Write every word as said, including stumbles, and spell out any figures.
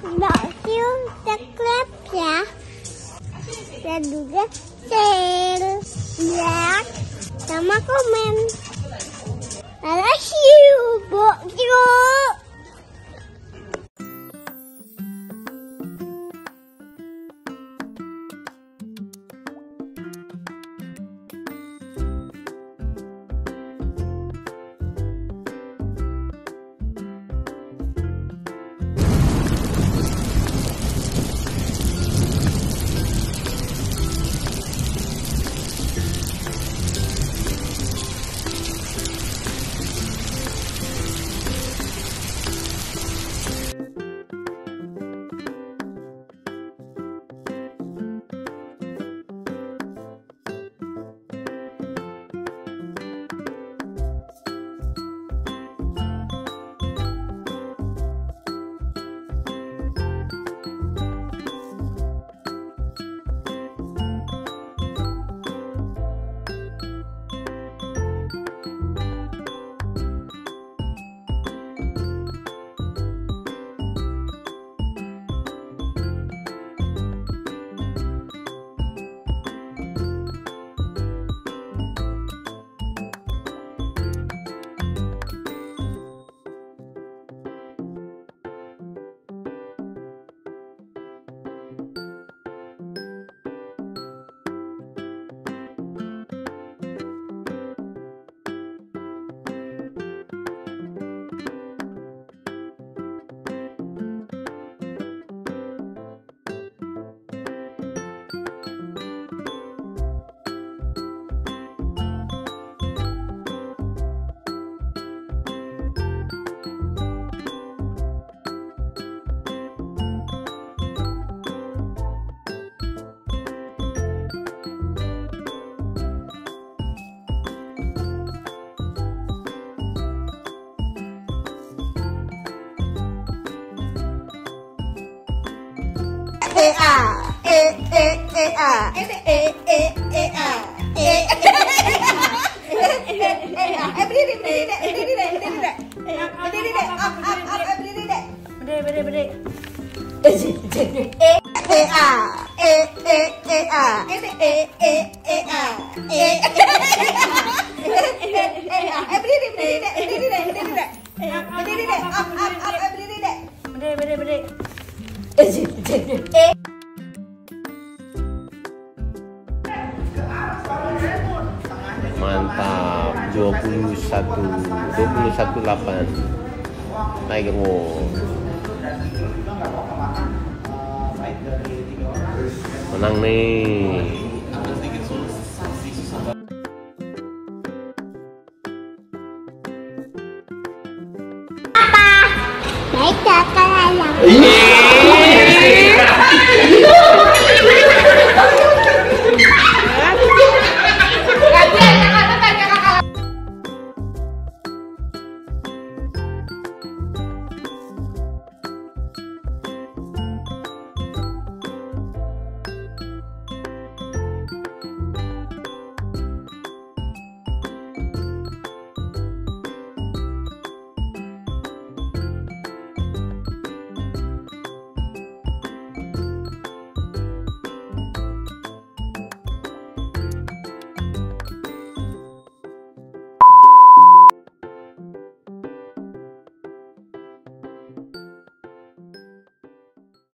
Bakil subscribe ya. Dan juga share, like, sama komen. I love you, Bakil. E A E E E A E E E E A E E E A eh berdiri berdiri dek berdiri dek berdiri dek berdiri dek up up up berdiri dek berdiri berdiri berdiri E E A E E E A E E E E A E E A eh berdiri berdiri dek berdiri dek berdiri dek berdiri dek up up up berdiri dek berdiri berdiri berdiri Mantap, dua puluh satu dua puluh satu delapan. Naik Wong. Menang nih. Apa? Baik kakak ayam.